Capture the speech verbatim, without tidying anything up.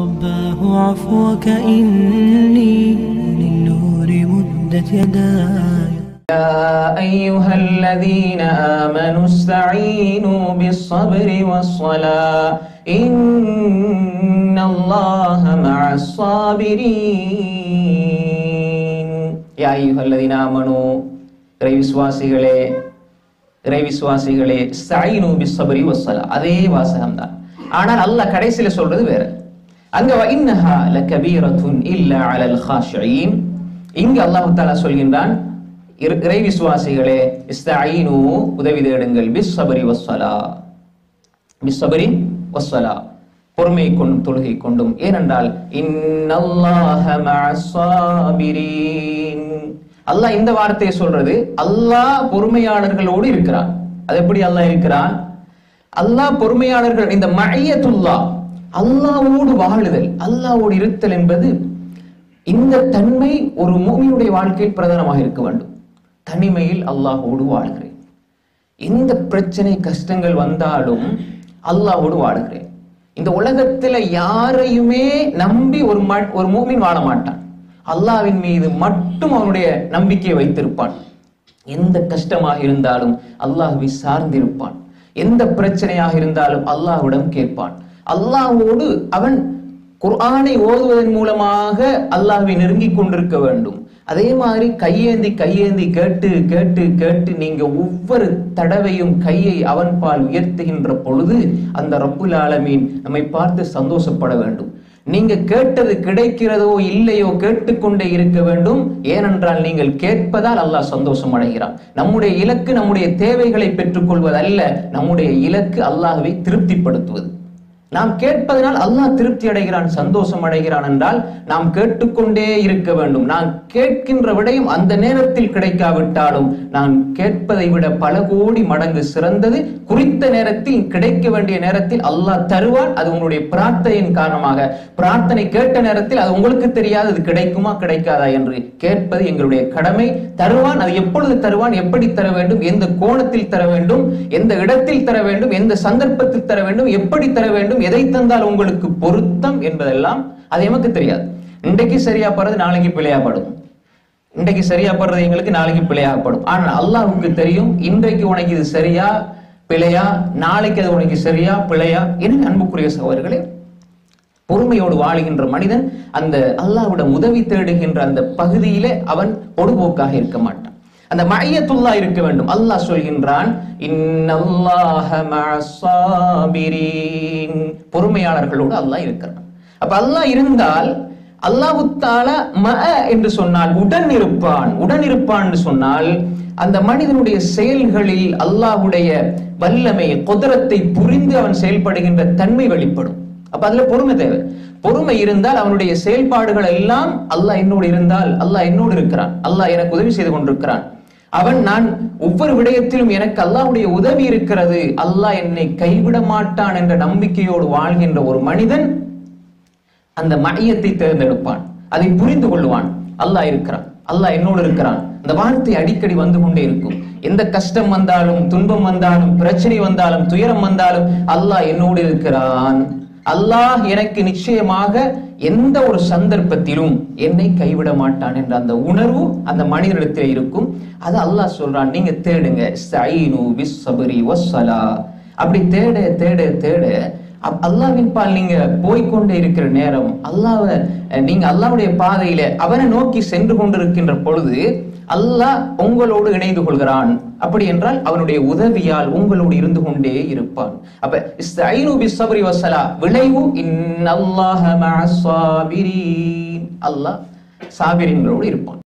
رباه عفوك إني للنور مدت يداي. يا أيها الذين آمنوا استعينوا بالصبر والصلاة إن الله مع الصابرين. يا أيها الذين آمنوا இறை விசுவாசிகளே இறை விசுவாசிகளே ஸ்தஈனு பிஸ்ஸப்ரி வஸ்ஸலா, அதே வாசகம் தான். ஆனால் அல்லாஹ் கடைசியில சொல்றது வேற. அங்க இன்னஹா லகபீரத்துன் இல்லா அலல் காஷியின், இங்க அல்லாஹ் தஆலா சொல்கின்றான் இறை விசுவாசிகளே இஸ்தஈனு, உதவி தேடுங்கள், பிஸ்ஸப்ரி வஸ்ஸலா, பிஸ்ஸப்ரி வஸ்ஸலா, பொறுமை கொண்டும் தொழுகை கொண்டும். ஏனென்றால் இன்னல்லாஹ மஅஸ் ஸாபிரீன், அல்லாஹ் இந்த வார்த்தையை சொல்றது அல்லாஹ் பொறுமையாளர்களோடு இருக்கிறான். அது எப்படி அல்லாஹ் இருக்கிறான்? அல்லாஹ் பொறுமையாளர்கள், இந்த மஅய்யத்துல்லாஹ், அல்லாஹ்வோடு வாழுதல், அல்லாஹ்வோடு இருத்தல் என்பது, இந்த தன்மை ஒரு முஃமினுடைய வாழ்க்கையில் பிரதானமாக இருக்க வேண்டும். தனிமையில் அல்லாஹ்வோடு வாழ்கிறேன், எந்த பிரச்சனை கஷ்டங்கள் வந்தாலும் அல்லாஹ்வோடு வாழுகிறேன். இந்த உலகத்துல யாரையுமே நம்பி ஒரு ஒரு முஃமின் வாழ மாட்டான். அல்லாஹ்வின் மீது மட்டும் அவனுடைய நம்பிக்கையை வைத்திருப்பான். எந்த கஷ்டமாக இருந்தாலும் அல்லாஹ்வை சார்ந்திருப்பான். எந்த பிரச்சனையாக இருந்தாலும் அல்லாஹ்விடம் கேட்பான். அல்லாஹ்வோடு அவன் குர்ஆனை ஓதுவதன் மூலமாக அல்லாஹ்வை நெருங்கி கொண்டிருக்க வேண்டும். அதே மாதிரி கையேந்தி கையேந்தி கேட்டு கேட்டு கேட்டு நீங்க ஒவ்வொரு தடவையும் கையை அவன் பால் உயர்த்துகின்ற பொழுது அந்த ரப்புல் ஆலமீன் நம்மை பார்த்து சந்தோஷப்பட வேண்டும். நீங்க கேட்டது கிடைக்கிறதோ இல்லையோ கேட்டுக்கொண்டே இருக்க வேண்டும். ஏனென்றால் நீங்கள் கேட்பதால் அல்லாஹ் சந்தோஷம் அடைகிறான். நம்முடைய இலக்கு நம்முடைய தேவைகளை பெற்றுக்கொள்வது அல்ல, நம்முடைய இலக்கு அல்லாஹ்வை திருப்திப்படுத்துவது. நாம் கேட்பதனால் அல்லாஹ் திருப்தி அடைகிறான், சந்தோஷம் அடைகிறான் என்றால் நாம் கேட்டுக்கொண்டே இருக்க வேண்டும். நான் கேட்கின்ற விடயம் அந்த நேரத்தில் கிடைக்காவிட்டாலும் நான் கேட்பதை விட பல கோடி மடங்கு சிறந்தது. குறித்த நேரத்தில் கிடைக்க வேண்டிய நேரத்தில் அல்லாஹ் தருவான். அது உங்களுடைய பிரார்த்தனையின் காரணமாக. பிரார்த்தனை கேட்ட நேரத்தில் அது உங்களுக்கு தெரியாது அது கிடைக்குமா கிடைக்காதா என்று. கேட்பது எங்களுடைய கடமை. தருவான். அது எப்பொழுது தருவான், எப்படி தர வேண்டும், எந்த கோணத்தில் தர வேண்டும், எந்த இடத்தில் தர வேண்டும், எந்த சந்தர்ப்பத்தில் தர வேண்டும், எப்படி தர வேண்டும், எதை தந்தால் உங்களுக்கு பொருத்தம் என்பதெல்லாம் அது எமக்கு தெரியாது. இன்றைக்கு சரியா படுறது நாளைக்கு பிழையாப்படும், இன்றைக்கு சரியா படுறது எங்களுக்கு நாளைக்கு பிழையாப்படும். ஆனால் அல்லாஹ்வுக்கு தெரியும் இன்றைக்கு உனக்கு இது சரியா பிழையா, நாளைக்கு அது உனக்கு சரியா பிழையா. என அன்புக்குரிய சகோதரர்களே, பொறுமையோடு வாழுகின்ற மனிதன் அந்த அல்லாஹ்விடம் உதவி தேடுகின்ற அந்த பகுதியிலே அவன் பொடுபோக்காக இருக்க மாட்டான். அந்த மஅய்யத்துல்லாஹ் இருக்க வேண்டும். அல்லாஹ் சொல்கின்றான் இன்னல்லாஹ மஅஸ் ஸாபிரீன், பொறுமையாளர்களோடு அல்லாஹ் இருக்கிறான். அப்ப அல்லாஹ் இருந்தால் அல்லாஹ் தஆலா மஅ என்று சொன்னால் உடன் இருப்பான். உடன் இருப்பான் என்று சொன்னால் அந்த மனிதனுடைய செயல்களில் அல்லாஹ்வுடைய வல்லமை குத்ரத்தை புரிந்து அவன் செயல்படுகின்ற தன்மை வெளிப்படும். அப்ப அதுல பொறுமை தேவை. பொறுமை இருந்தால் அவனுடைய செயல்பாடுகள் எல்லாம் அல்லாஹ் என்னோடு இருந்தால், அல்லாஹ் என்னோடு இருக்கிறான், அல்லாஹ் எனக்கு உதவி செய்து கொண்டிருக்கிறான், அவன் நான் ஒவ்வொரு விடயத்திலும் எனக்கு அல்லாஹ்வுடைய உதவி இருக்கிறது, அல்லாஹ் என்னை கைவிட மாட்டான் என்ற நம்பிக்கையோடு வாழ்கின்ற ஒரு மனிதன் அந்த மஅய்யத்தை தேர்ந்தெடுப்பான். அதை புரிந்து கொள்வான். அல்லாஹ் இருக்கிறான், அல்லாஹ் என்னோடு இருக்கிறான். அந்த வார்த்தை அடிக்கடி வந்து கொண்டே இருக்கும். எந்த கஷ்டம் வந்தாலும், துன்பம் வந்தாலும், பிரச்சனை வந்தாலும், துயரம் வந்தாலும் அல்லாஹ் என்னோடு இருக்கிறான், அல்லாஹ் எனக்கு நிச்சயமாக எந்த ஒரு சந்தர்ப்பத்திலும் என்னை கைவிட மாட்டான் என்ற அந்த உணர்வு அந்த மனிதனிடத்தில் இருக்கும். அது அல்லாஹ் சொல்றான், நீங்க தேடுங்க, இஸ்தஈனு பிஸ்ஸப்ரி வஸ்ஸலா. அப்படி தேட தேட தேட அல்லாஹ்வின் பால் நீங்க போய்கொண்டே இருக்கிற நேரம், அல்லாஹ்வை நீங்க அல்லாஹ்வுடைய பாதையில அவனை நோக்கி சென்று கொண்டிருக்கின்ற பொழுது அல்லாஹ் உங்களோடு இணைந்து கொள்கிறான். அப்படி என்றால் அவனுடைய உதவியால் உங்களோடு இருந்து கொண்டே இருப்பான். அப்ப இஸ்தஈனு பிஸ்ஸப்ரி வஸ்ஸலா விளைவு இன்னல்லாஹ மஅஸ் ஸாபிரீன், அல்லாஹ் சாபிரீன்களோடு இருப்பான்.